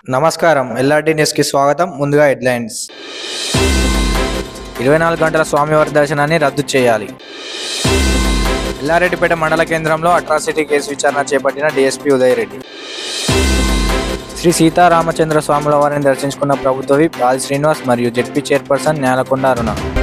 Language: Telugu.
నమస్కారం ఎల్ఆర్డి న్యూస్కి స్వాగతం. ముందుగా హెడ్లైన్స్. 24 గంటల స్వామివారి దర్శనాన్ని రద్దు చేయాలి. ఎల్లారెడ్డిపేట మండల కేంద్రంలో అట్రాసిటీ కేసు విచారణ చేపట్టిన డీఎస్పీ ఉదయ్ రెడ్డి. శ్రీ సీతారామచంద్ర స్వాముల వారిని దర్శించుకున్న ప్రభుత్వ విప్ ఆది శ్రీనివాస్ మరియు జెడ్పీ చైర్పర్సన్ న్యాలకొండ అరుణ.